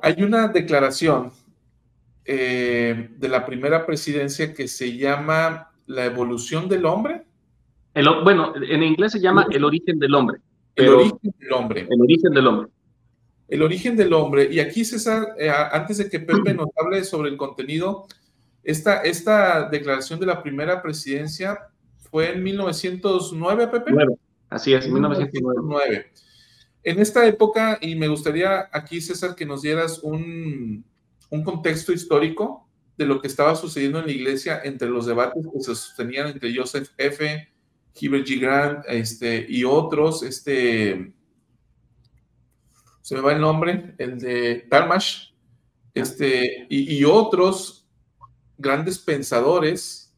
hay una declaración de la primera presidencia que se llama La evolución del hombre. Bueno, en inglés se llama El origen del hombre, El pero origen del hombre. el origen del hombre. El origen del hombre. Y aquí, César, antes de que Pepe nos hable sobre el contenido, esta declaración de la primera presidencia fue en 1909, Pepe. 9. Así es, 1909. 1909. En esta época, y me gustaría aquí, César, que nos dieras un contexto histórico de lo que estaba sucediendo en la iglesia entre los debates que se sostenían entre Joseph F., Heber G. Grant y otros, se me va el nombre, el de Talmash, y otros grandes pensadores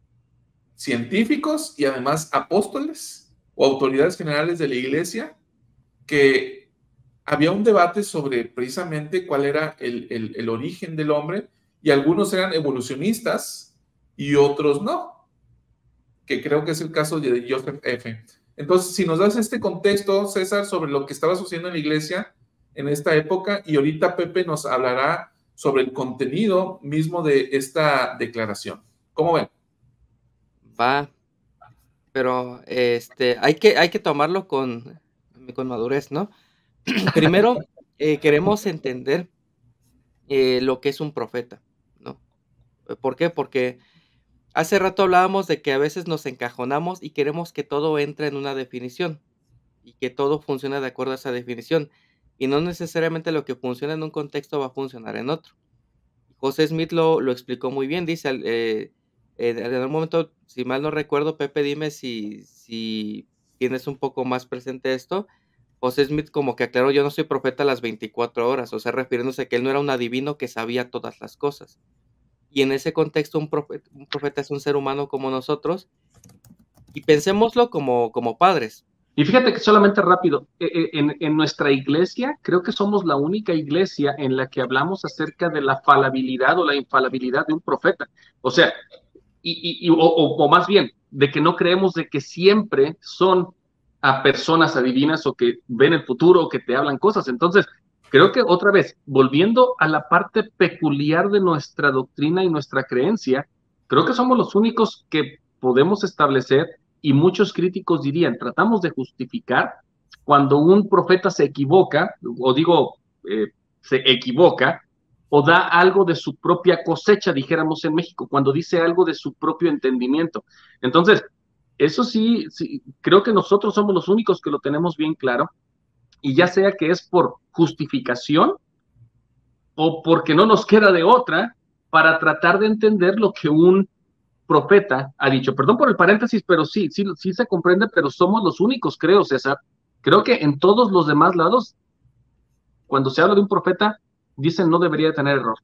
científicos y además apóstoles o autoridades generales de la iglesia, que había un debate sobre precisamente cuál era el origen del hombre, y algunos eran evolucionistas y otros no, que creo que es el caso de Joseph F. Entonces, si nos das este contexto, César, sobre lo que estaba sucediendo en la iglesia en esta época, y ahorita Pepe nos hablará sobre el contenido mismo de esta declaración. ¿Cómo ven? Va, pero hay que tomarlo con madurez, ¿no? Primero, queremos entender lo que es un profeta, ¿no? ¿Por qué? Porque hace rato hablábamos de que a veces nos encajonamos y queremos que todo entre en una definición y que todo funcione de acuerdo a esa definición. Y no necesariamente lo que funciona en un contexto va a funcionar en otro. José Smith lo explicó muy bien, dice, en algún momento, si mal no recuerdo, Pepe, dime si tienes un poco más presente esto. José Smith como que aclaró, yo no soy profeta a las 24 horas, o sea, refiriéndose a que él no era un adivino que sabía todas las cosas. Y en ese contexto, un profeta es un ser humano como nosotros, y pensémoslo como padres. Y fíjate que solamente rápido, en nuestra iglesia, creo que somos la única iglesia en la que hablamos acerca de la falabilidad o la infalibilidad de un profeta. O sea, o más bien, de que no creemos de que siempre son a personas adivinas o que ven el futuro o que te hablan cosas. Entonces, creo que otra vez, volviendo a la parte peculiar de nuestra doctrina y nuestra creencia, creo que somos los únicos que podemos establecer, y muchos críticos dirían, tratamos de justificar cuando un profeta se equivoca, o digo, se equivoca, o da algo de su propia cosecha, dijéramos en México, cuando dice algo de su propio entendimiento. Entonces, eso sí, creo que nosotros somos los únicos que lo tenemos bien claro, y ya sea que es por justificación o porque no nos queda de otra para tratar de entender lo que un profeta ha dicho. Perdón por el paréntesis, pero sí se comprende, pero somos los únicos, creo, César. Creo que en todos los demás lados, cuando se habla de un profeta, dicen no debería tener error.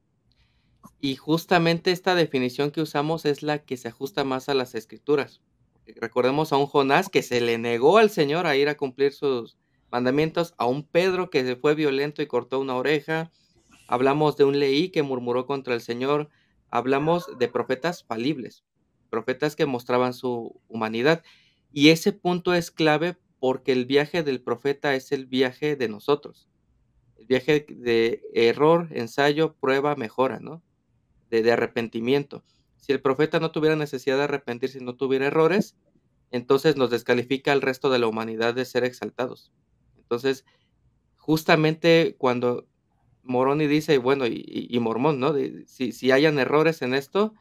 Y justamente esta definición que usamos es la que se ajusta más a las escrituras. Recordemos a un Jonás que se le negó al Señor a ir a cumplir sus mandamientos, a un Pedro que se fue violento y cortó una oreja, hablamos de un Leí que murmuró contra el Señor, hablamos de profetas falibles, profetas que mostraban su humanidad. Y ese punto es clave porque el viaje del profeta es el viaje de nosotros, el viaje de error, ensayo, prueba, mejora, ¿no? De arrepentimiento. Si el profeta no tuviera necesidad de arrepentirse, si no tuviera errores, entonces nos descalifica al resto de la humanidad de ser exaltados. Entonces, justamente cuando Moroni dice, bueno, y Mormón, ¿no? Si hayan errores en esto,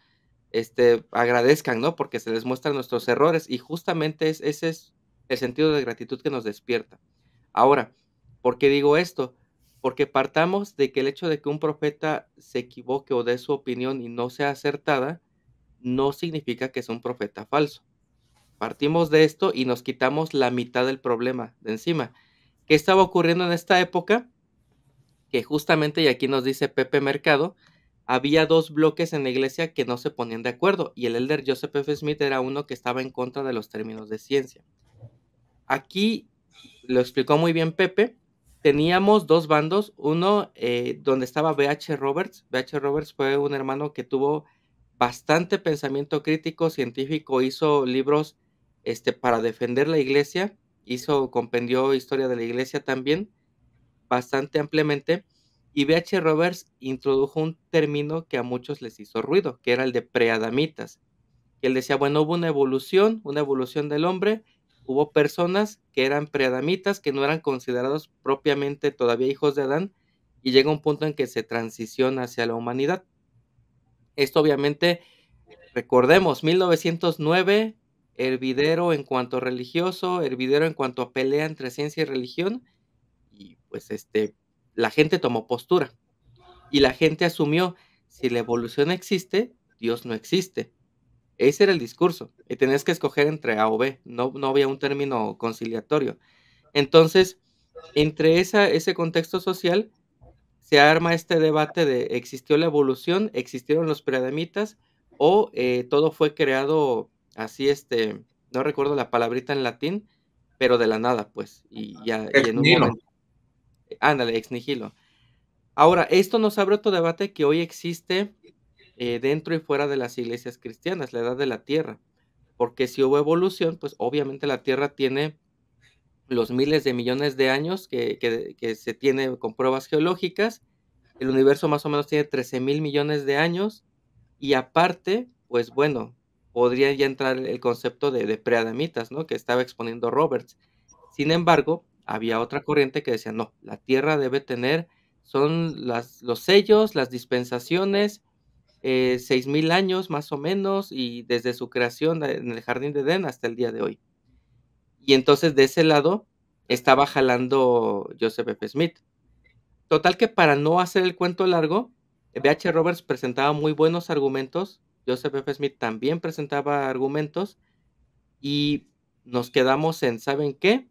agradezcan, ¿no? Porque se les muestran nuestros errores, y justamente ese es el sentido de gratitud que nos despierta. Ahora, ¿por qué digo esto? Porque partamos de que el hecho de que un profeta se equivoque o dé su opinión y no sea acertada, no significa que es un profeta falso. Partimos de esto y nos quitamos la mitad del problema de encima. ¿Qué estaba ocurriendo en esta época? Que justamente, y aquí nos dice Pepe Mercado, había dos bloques en la iglesia que no se ponían de acuerdo, y el elder Joseph F. Smith era uno que estaba en contra de los términos de ciencia. Aquí lo explicó muy bien Pepe. Teníamos dos bandos, uno donde estaba B.H. Roberts. B.H. Roberts fue un hermano que tuvo bastante pensamiento crítico, científico, hizo libros para defender la iglesia, compendió historia de la iglesia también, bastante ampliamente. Y B.H. Roberts introdujo un término que a muchos les hizo ruido, que era el de preadamitas. Que él decía, bueno, hubo una evolución del hombre, hubo personas que eran preadamitas, que no eran considerados propiamente todavía hijos de Adán, y llega un punto en que se transiciona hacia la humanidad. Esto obviamente, recordemos, 1909, hervidero en cuanto religioso, hervidero en cuanto a pelea entre ciencia y religión, y pues la gente tomó postura, y la gente asumió, si la evolución existe, Dios no existe. Ese era el discurso, y tenías que escoger entre A o B, no había un término conciliatorio. Entonces, entre ese contexto social, se arma este debate de, ¿existió la evolución? ¿Existieron los preadamitas? ¿O todo fue creado así, no recuerdo la palabrita en latín, pero de la nada, pues, y Ex en un nihilo. momento, ándale, ex nihilo. Ahora, esto nos abre otro debate que hoy existe dentro y fuera de las iglesias cristianas, la edad de la Tierra. Porque si hubo evolución, pues obviamente la Tierra tiene los miles de millones de años que se tiene con pruebas geológicas. El universo más o menos tiene 13,000 millones de años. Y aparte, pues bueno, podría ya entrar el concepto de preadamitas, ¿no? Que estaba exponiendo Roberts. Sin embargo, había otra corriente que decía, no, la Tierra debe tener, son los sellos, las dispensaciones, 6,000 años más o menos, y desde su creación en el jardín de Edén hasta el día de hoy. Y entonces de ese lado estaba jalando Joseph F. Smith. Total que para no hacer el cuento largo, B.H. Roberts presentaba muy buenos argumentos, Joseph F. Smith también presentaba argumentos, y nos quedamos en, ¿saben qué?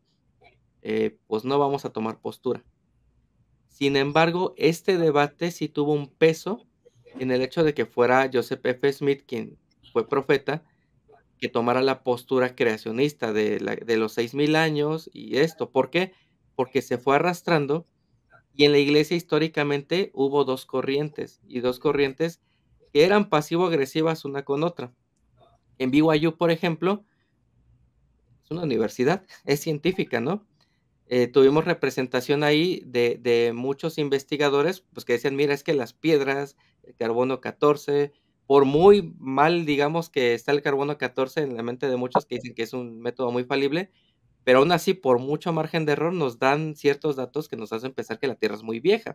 Pues no vamos a tomar postura. Sin embargo, este debate sí tuvo un peso en el hecho de que fuera Joseph F. Smith, quien fue profeta, que tomara la postura creacionista de los 6,000 años y esto. ¿Por qué? Porque se fue arrastrando, y en la iglesia históricamente hubo dos corrientes, y dos corrientes que eran pasivo-agresivas una con otra. En BYU, por ejemplo, es una universidad, es científica, ¿no? Tuvimos representación ahí de muchos investigadores, pues que decían, mira, es que las piedras, el carbono 14, por muy mal, digamos, que está el carbono 14 en la mente de muchos que dicen que es un método muy falible, pero aún así, por mucho margen de error, nos dan ciertos datos que nos hacen pensar que la Tierra es muy vieja.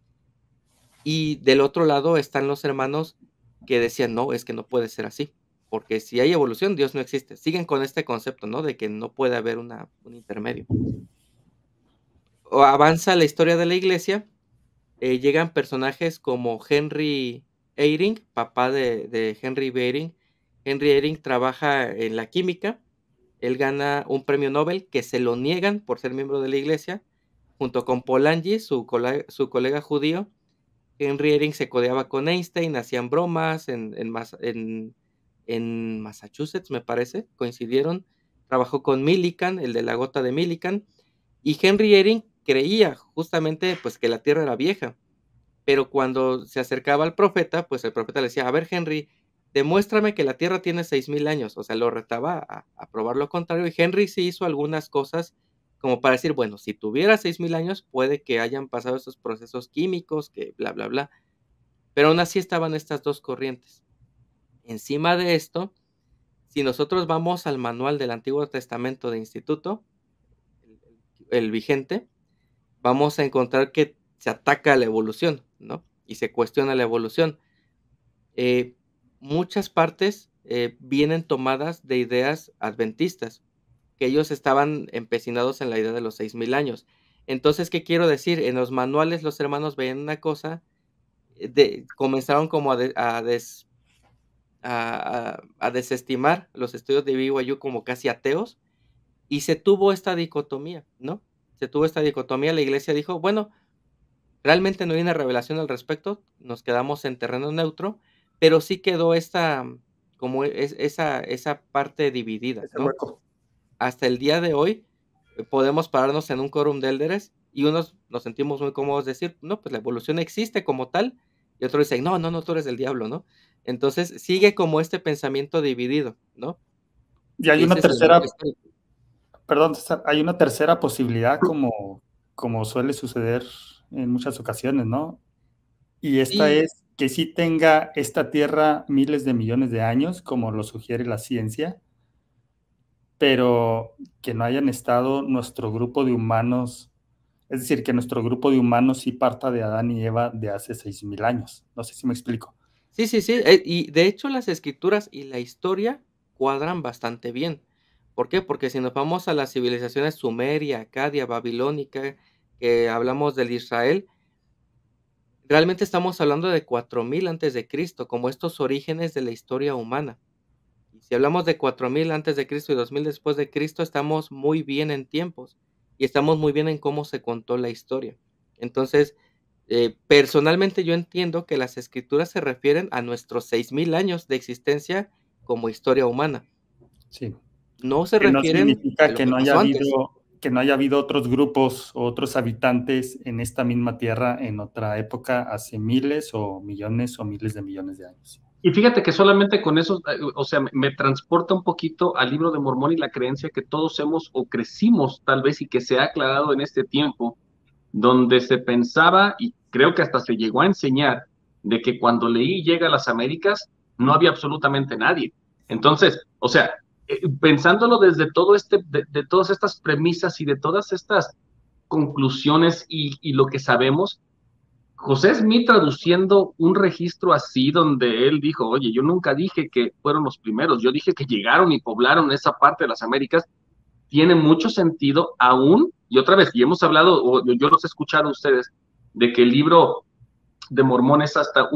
Y del otro lado están los hermanos que decían, no, es que no puede ser así, porque si hay evolución, Dios no existe. Siguen con este concepto, ¿no? De que no puede haber un intermedio. O avanza la historia de la iglesia, llegan personajes como Henry Eyring, papá de Henry Eyring. Henry Eyring trabaja en la química, él gana un premio Nobel que se lo niegan por ser miembro de la iglesia, junto con Polanyi, su colega judío. Henry Eyring se codeaba con Einstein, hacían bromas en Massachusetts, me parece, coincidieron. Trabajó con Millikan, el de la gota de Millikan, y Henry Eyring creía justamente pues que la Tierra era vieja, pero cuando se acercaba al profeta, pues el profeta le decía, a ver Henry, demuéstrame que la Tierra tiene 6,000 años, o sea, lo retaba a probar lo contrario, y Henry sí hizo algunas cosas como para decir, bueno, si tuviera 6,000 años, puede que hayan pasado esos procesos químicos, que bla, bla, bla, pero aún así estaban estas dos corrientes. Encima de esto, si nosotros vamos al manual del Antiguo Testamento de Instituto, el vigente, vamos a encontrar que se ataca a la evolución, ¿no? Y se cuestiona la evolución. Muchas partes vienen tomadas de ideas adventistas, que ellos estaban empecinados en la idea de los 6,000 años. Entonces, ¿qué quiero decir? En los manuales los hermanos veían una cosa, comenzaron como a desestimar los estudios de BYU como casi ateos, y se tuvo esta dicotomía, ¿no? Se tuvo esta dicotomía, la iglesia dijo, bueno, realmente no hay una revelación al respecto, nos quedamos en terreno neutro, pero sí quedó como esa parte dividida, Ese ¿no? hueco. Hasta el día de hoy podemos pararnos en un quórum de élderes y unos nos sentimos muy cómodos decir, no, pues la evolución existe como tal, y otros dicen, no, no, no, tú eres del diablo, ¿no? Entonces sigue como este pensamiento dividido, ¿no? Y hay Y una ese es el marco tercera, histórico. perdón, César, hay una tercera posibilidad como suele suceder en muchas ocasiones, ¿no? Y esta Sí, es que sí tenga esta Tierra miles de millones de años, como lo sugiere la ciencia, pero que no hayan estado nuestro grupo de humanos, es decir, que nuestro grupo de humanos sí parta de Adán y Eva de hace 6.000 años. No sé si me explico. sí, sí, sí, y de hecho las escrituras y la historia cuadran bastante bien. ¿Por qué? Porque si nos vamos a las civilizaciones sumeria, acadia, babilónica, que hablamos del Israel, realmente estamos hablando de 4000 antes de Cristo, como estos orígenes de la historia humana. Y si hablamos de 4000 antes de Cristo y 2000 después de Cristo, estamos muy bien en tiempos y estamos muy bien en cómo se contó la historia. Entonces, personalmente yo entiendo que las escrituras se refieren a nuestros 6000 años de existencia como historia humana. Sí. No se Que no refieren a significa lo que pasó antes. que no haya habido otros grupos o otros habitantes en esta misma Tierra en otra época hace miles o millones o miles de millones de años. Y fíjate que solamente con eso, o sea, me transporta un poquito al Libro de Mormón y la creencia que todos hemos o crecimos tal vez y que se ha aclarado en este tiempo, donde se pensaba, y creo que hasta se llegó a enseñar, de que cuando Leí llega a las Américas no había absolutamente nadie. Entonces, o sea, pensándolo desde todo de todas estas premisas y de todas estas conclusiones y lo que sabemos, José Smith traduciendo un registro así donde él dijo, oye, yo nunca dije que fueron los primeros, yo dije que llegaron y poblaron esa parte de las Américas, tiene mucho sentido aún, y otra vez, y hemos hablado, o yo los he escuchado a ustedes, de que el libro de Mormón es hasta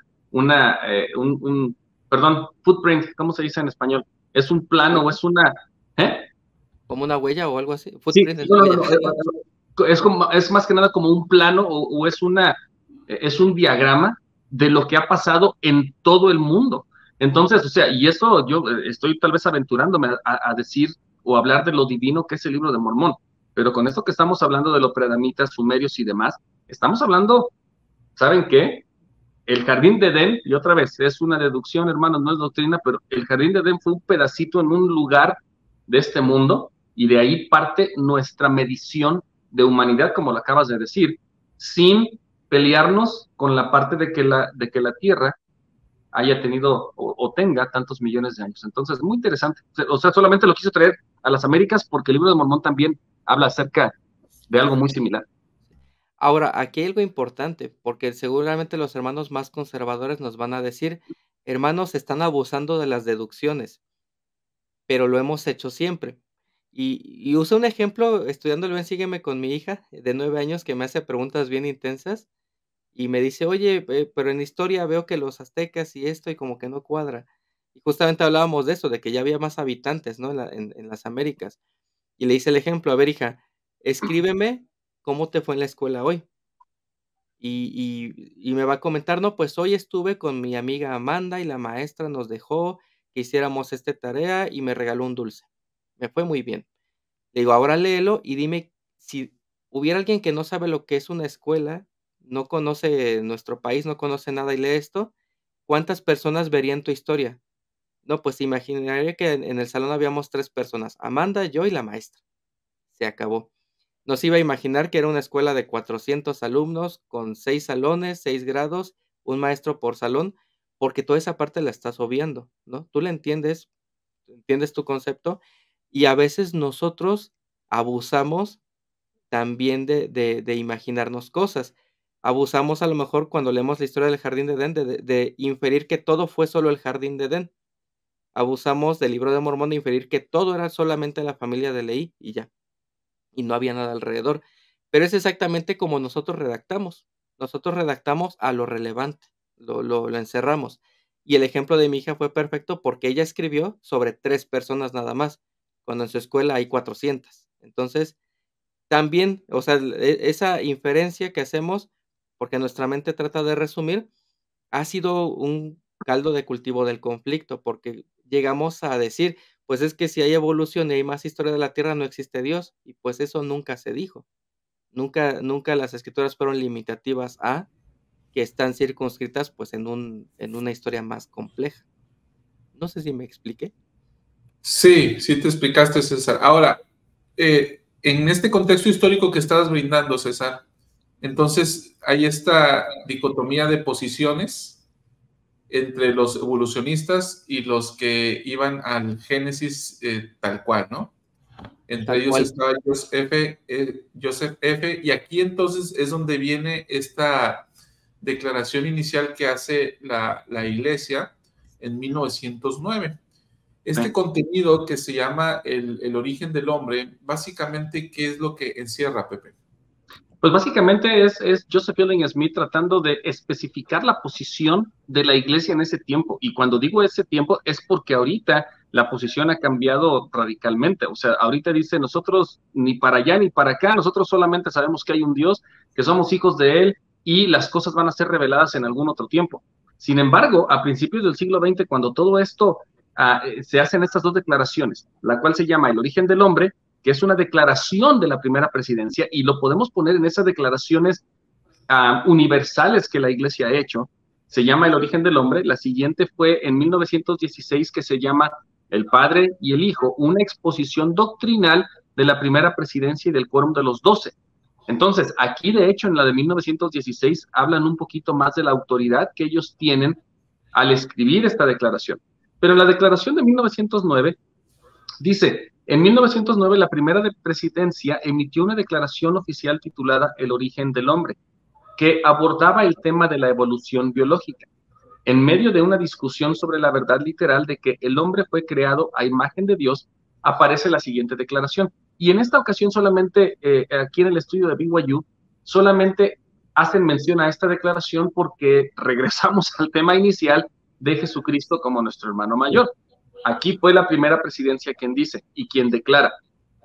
perdón, footprint, ¿cómo se dice en español? Es un plano o es una, ¿eh? Como una huella o algo así. Sí, Footprint es no, no, huella. no, es más que nada como un plano o es un diagrama de lo que ha pasado en todo el mundo. Entonces, o sea, y eso yo estoy tal vez aventurándome a decir o hablar de lo divino que es el libro de Mormón, pero con esto que estamos hablando de los predamitas, sumerios y demás, estamos hablando, ¿saben qué? El jardín de Edén, y otra vez, es una deducción, hermanos, no es doctrina, pero el jardín de Edén fue un pedacito en un lugar de este mundo, y de ahí parte nuestra medición de humanidad, como lo acabas de decir, sin pelearnos con la parte de que la Tierra haya tenido o tenga tantos millones de años. Entonces, muy interesante. O sea, solamente lo quiso traer a las Américas porque el libro de Mormón también habla acerca de algo muy similar. Ahora, aquí hay algo importante, porque seguramente los hermanos más conservadores nos van a decir, hermanos, están abusando de las deducciones, pero lo hemos hecho siempre. Y uso un ejemplo estudiando el Ven Sígueme con mi hija de 9 años que me hace preguntas bien intensas y me dice, oye, pero en historia veo que los aztecas y esto y como que no cuadra. Y justamente hablábamos de eso, de que ya había más habitantes, ¿no? En las Américas. Y le hice el ejemplo, a ver, hija, escríbeme cómo te fue en la escuela hoy. Y me va a comentar, no, pues hoy estuve con mi amiga Amanda y la maestra nos dejó que hiciéramos esta tarea y me regaló un dulce. Me fue muy bien. Le digo, ahora léelo y dime si hubiera alguien que no sabe lo que es una escuela, no conoce nuestro país, no conoce nada y lee esto, ¿cuántas personas verían tu historia? No, pues imaginaría que en el salón habíamos 3 personas, Amanda, yo y la maestra. Se acabó. No se iba a imaginar que era una escuela de 400 alumnos, con 6 salones, 6 grados, un maestro por salón, porque toda esa parte la estás obviando, ¿no? Tú la entiendes tu concepto, y a veces nosotros abusamos también de imaginarnos cosas. Abusamos a lo mejor cuando leemos la historia del jardín de Edén, de inferir que todo fue solo el jardín de Edén. Abusamos del Libro de Mormón de inferir que todo era solamente la familia de Leí y ya y no había nada alrededor. Pero es exactamente como nosotros redactamos. Nosotros redactamos a lo relevante, lo encerramos. Y el ejemplo de mi hija fue perfecto porque ella escribió sobre 3 personas nada más, cuando en su escuela hay 400. Entonces, también, o sea, esa inferencia que hacemos, porque nuestra mente trata de resumir, ha sido un caldo de cultivo del conflicto, porque llegamos a decir, pues es que si hay evolución y hay más historia de la Tierra, no existe Dios, y pues eso nunca se dijo. Nunca las escrituras fueron limitativas a que están circunscritas, pues, en una historia más compleja. No sé si me expliqué. Sí, sí te explicaste, César. Ahora, en este contexto histórico que estabas brindando, César, Entonces hay esta dicotomía de posiciones entre los evolucionistas y los que iban al Génesis tal cual, ¿no? Entre Tal ellos cual. estaba Joseph F. Y aquí entonces es donde viene esta declaración inicial que hace la Iglesia en 1909. Este contenido que se llama el origen del hombre, básicamente, ¿qué es lo que encierra, Pepe? Pues básicamente es Joseph Fielding Smith tratando de especificar la posición de la iglesia en ese tiempo. Y cuando digo ese tiempo es porque ahorita la posición ha cambiado radicalmente. O sea, ahorita dice nosotros ni para allá ni para acá, nosotros solamente sabemos que hay un Dios, que somos hijos de Él y las cosas van a ser reveladas en algún otro tiempo. Sin embargo, a principios del siglo XX, cuando todo esto se hacen estas dos declaraciones, la cual se llama El origen del hombre, que es una declaración de la primera presidencia, y lo podemos poner en esas declaraciones universales que la Iglesia ha hecho. Se llama El origen del hombre. La siguiente fue en 1916, que se llama El Padre y el Hijo, una exposición doctrinal de la primera presidencia y del quórum de los 12. Entonces, aquí de hecho en la de 1916 hablan un poquito más de la autoridad que ellos tienen al escribir esta declaración. Pero en la declaración de 1909 dice, en 1909 la primera presidencia emitió una declaración oficial titulada El origen del hombre, que abordaba el tema de la evolución biológica, en medio de una discusión sobre la verdad literal de que el hombre fue creado a imagen de Dios. Aparece la siguiente declaración. Y en esta ocasión solamente, aquí en el estudio de BYU, solamente hacen mención a esta declaración porque regresamos al tema inicial de Jesucristo como nuestro hermano mayor. Aquí fue la primera presidencia quien dice y quien declara: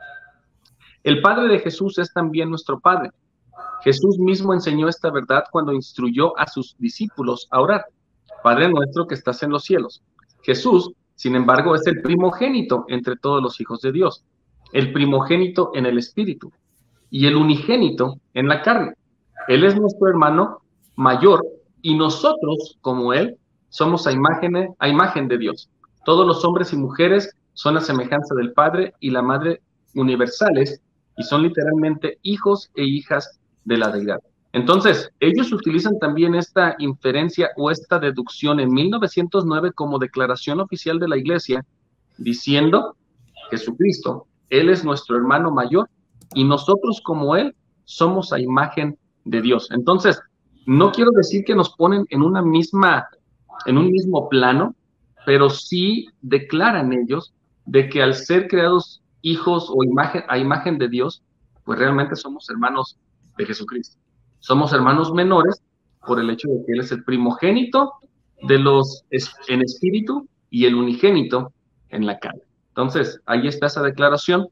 el Padre de Jesús es también nuestro Padre. Jesús mismo enseñó esta verdad cuando instruyó a sus discípulos a orar: Padre nuestro que estás en los cielos. Jesús, sin embargo, es el primogénito entre todos los hijos de Dios, el primogénito en el espíritu y el unigénito en la carne. Él es nuestro hermano mayor y nosotros, como Él, somos a imagen de Dios. Todos los hombres y mujeres son a semejanza del Padre y la Madre universales y son literalmente hijos e hijas de la deidad. Entonces, ellos utilizan también esta inferencia o esta deducción en 1909 como declaración oficial de la Iglesia, diciendo: Jesucristo, Él es nuestro hermano mayor y nosotros como Él somos a imagen de Dios. Entonces, no quiero decir que nos ponen en un mismo plano, pero sí declaran ellos de que al ser creados hijos o a imagen de Dios, pues realmente somos hermanos de Jesucristo. Somos hermanos menores por el hecho de que Él es el primogénito de los en espíritu y el unigénito en la carne. Entonces, ahí está esa declaración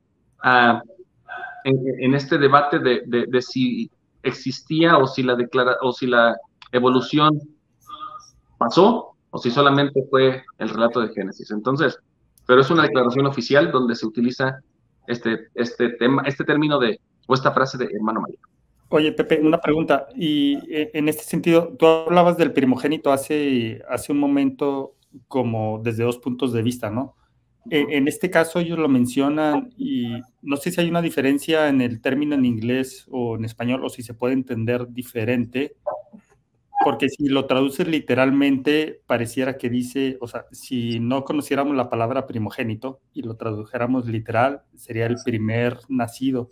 en este debate de si existía o si la evolución pasó o si solamente fue el relato de Génesis. Entonces, pero es una declaración oficial donde se utiliza este término o esta frase de hermano mayor. Oye, Pepe, una pregunta. Y en este sentido, tú hablabas del primogénito hace un momento como desde dos puntos de vista, ¿no? En este caso ellos lo mencionan y no sé si hay una diferencia en el término en inglés o en español o si se puede entender diferente, porque si lo traduces literalmente pareciera que dice, o sea, si no conociéramos la palabra primogénito y lo tradujéramos literal, sería el primer nacido.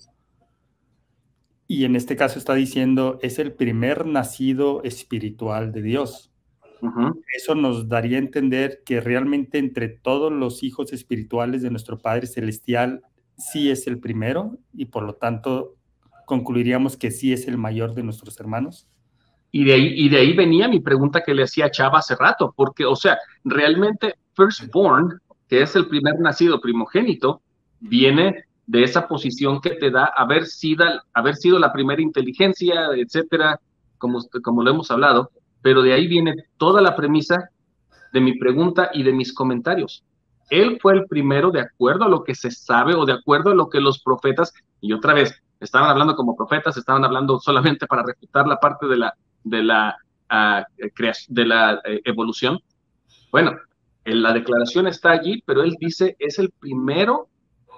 Y en este caso está diciendo, es el primer nacido espiritual de Dios. Eso nos daría a entender que realmente entre todos los hijos espirituales de nuestro Padre Celestial, sí es el primero y por lo tanto concluiríamos que sí es el mayor de nuestros hermanos. Y de ahí venía mi pregunta que le hacía a Chava hace rato, porque, o sea, realmente firstborn, que es el primer nacido primogénito, viene de esa posición que te da haber sido la primera inteligencia, etcétera, como lo hemos hablado, pero de ahí viene toda la premisa de mi pregunta y de mis comentarios. Él fue el primero de acuerdo a lo que se sabe o de acuerdo a lo que los profetas, y otra vez, estaban hablando como profetas, estaban hablando solamente para refutar la parte de la evolución. Bueno, la declaración está allí, pero él dice es el primero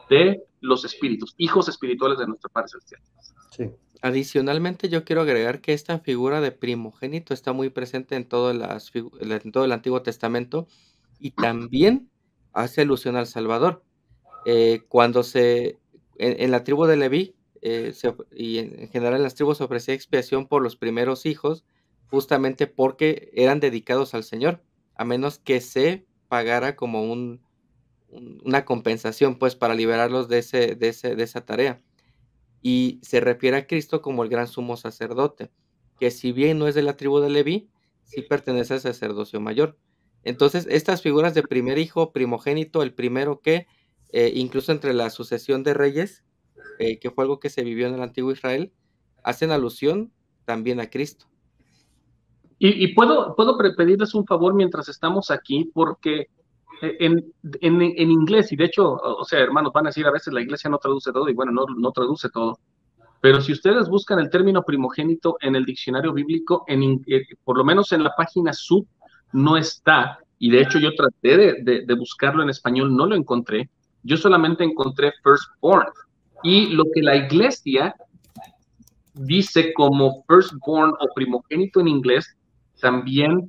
de los espíritus, hijos espirituales de nuestro Padre Celestial. Sí. Adicionalmente, yo quiero agregar que esta figura de primogénito está muy presente en todo el Antiguo Testamento y también hace alusión al Salvador. Cuando en la tribu de Leví y en general en las tribus se ofrecía expiación por los primeros hijos, justamente porque eran dedicados al Señor, a menos que se pagara como una compensación, pues, para liberarlos de esa tarea. Y se refiere a Cristo como el gran sumo sacerdote, que si bien no es de la tribu de Leví, sí pertenece al sacerdocio mayor. Entonces, estas figuras de primer hijo, primogénito, el primero que, incluso entre la sucesión de reyes, que fue algo que se vivió en el antiguo Israel, hacen alusión también a Cristo. Y puedo pedirles un favor mientras estamos aquí, porque en inglés, y de hecho, o sea, hermanos, van a decir, a veces la iglesia no traduce todo, y bueno, no traduce todo, pero si ustedes buscan el término primogénito en el diccionario bíblico, por lo menos en la página sub, no está, y de hecho yo traté de buscarlo en español, no lo encontré, yo solamente encontré firstborn, y lo que la iglesia dice como firstborn o primogénito en inglés, también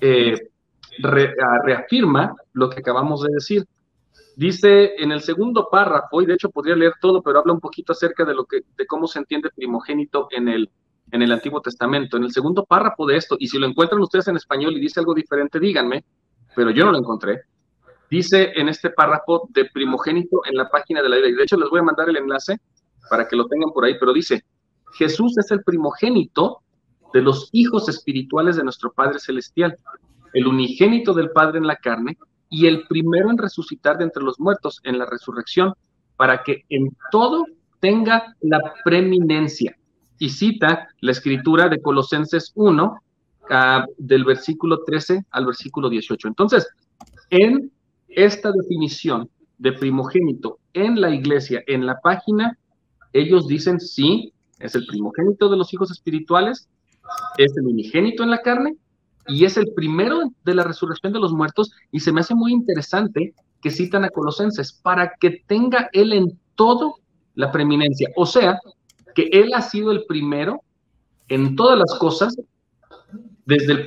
reafirma lo que acabamos de decir. Dice en el segundo párrafo, y de hecho podría leer todo, pero habla un poquito acerca de cómo se entiende primogénito en el Antiguo Testamento. En el segundo párrafo de esto, y si lo encuentran ustedes en español y dice algo diferente, díganme, pero yo no lo encontré. Dice en este párrafo de primogénito en la página de la Biblia, y de hecho les voy a mandar el enlace para que lo tengan por ahí, pero dice, Jesús es el primogénito de los hijos espirituales de nuestro Padre Celestial, el unigénito del Padre en la carne y el primero en resucitar de entre los muertos en la resurrección, para que en todo tenga la preeminencia. Y cita la escritura de Colosenses 1, del versículo 13 al versículo 18. Entonces, en esta definición de primogénito en la iglesia, en la página, ellos dicen sí, es el primogénito de los hijos espirituales, es el unigénito en la carne y es el primero de la resurrección de los muertos, y se me hace muy interesante que citan a Colosenses, para que tenga él en todo la preeminencia, o sea, que él ha sido el primero en todas las cosas, desde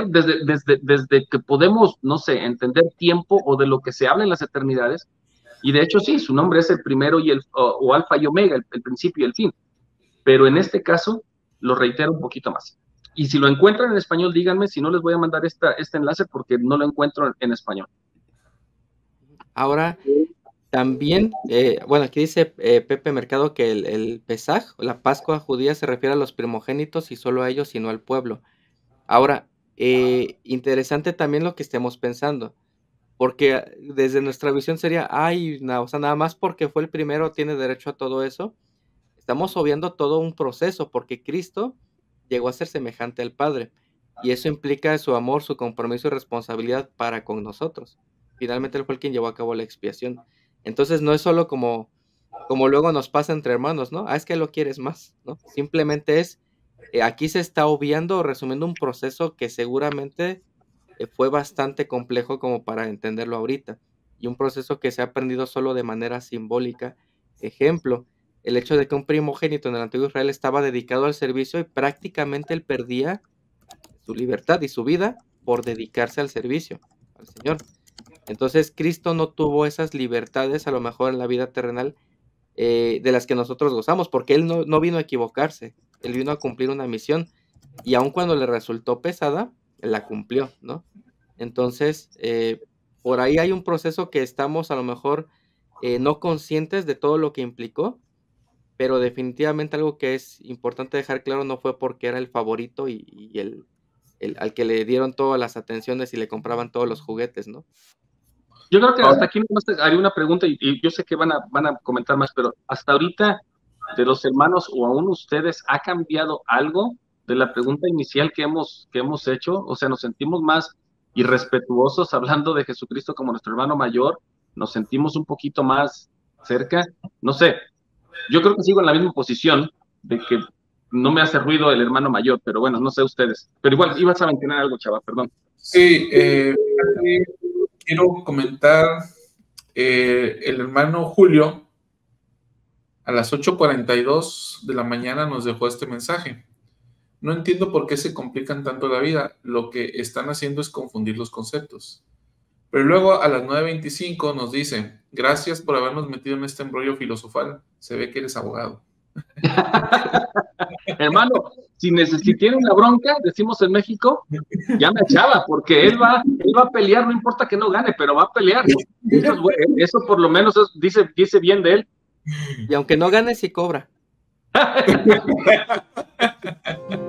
que podemos, no sé, entender tiempo o de lo que se habla en las eternidades, y de hecho sí, su nombre es el primero y o alfa y omega, el principio y el fin, pero en este caso lo reitero un poquito más. Y si lo encuentran en español, díganme, si no les voy a mandar este enlace porque no lo encuentro en español. Ahora, también, bueno, aquí dice Pepe Mercado que el Pesaj, la Pascua judía, se refiere a los primogénitos y solo a ellos y no al pueblo. Ahora, interesante también lo que estemos pensando, porque desde nuestra visión sería, o sea, nada más porque fue el primero tiene derecho a todo eso. Estamos obviando todo un proceso, porque Cristo llegó a ser semejante al Padre, y eso implica su amor, su compromiso y responsabilidad para con nosotros. Finalmente él fue el quien llevó a cabo la expiación. Entonces no es solo como luego nos pasa entre hermanos, ¿no? Es que lo quieres más, ¿no? Simplemente es, aquí se está obviando o resumiendo un proceso que seguramente fue bastante complejo como para entenderlo ahorita, y un proceso que se ha aprendido solo de manera simbólica. Ejemplo, el hecho de que un primogénito en el antiguo Israel estaba dedicado al servicio y prácticamente él perdía su libertad y su vida por dedicarse al servicio al Señor. Entonces Cristo no tuvo esas libertades a lo mejor en la vida terrenal de las que nosotros gozamos, porque él no vino a equivocarse, él vino a cumplir una misión, y aun cuando le resultó pesada, él la cumplió, ¿no? Entonces, por ahí hay un proceso que estamos a lo mejor no conscientes de todo lo que implicó, pero definitivamente algo que es importante dejar claro, no fue porque era el favorito y al que le dieron todas las atenciones y le compraban todos los juguetes, ¿no? Yo creo que hasta aquí nomás haría una pregunta, y yo sé que van a comentar más, pero hasta ahorita, de los hermanos o aún ustedes, ¿ha cambiado algo de la pregunta inicial que hemos hecho? O sea, ¿nos sentimos más irrespetuosos hablando de Jesucristo como nuestro hermano mayor? ¿Nos sentimos un poquito más cerca? No sé, yo creo que sigo en la misma posición de que no me hace ruido el hermano mayor, pero bueno, no sé ustedes. Pero igual, ibas a mencionar algo, chava, perdón. Sí, quiero comentar, el hermano Julio A las 8:42 de la mañana nos dejó este mensaje. No entiendo por qué se complican tanto la vida. Lo que están haciendo es confundir los conceptos. Pero luego a las 9:25 nos dice, gracias por habernos metido en este embrollo filosofal. Se ve que eres abogado. Hermano, si tiene una bronca, decimos en México, llame a Chava, porque él va a pelear, no importa que no gane, pero va a pelear. Eso por lo menos dice bien de él. Y aunque no gane, sí cobra.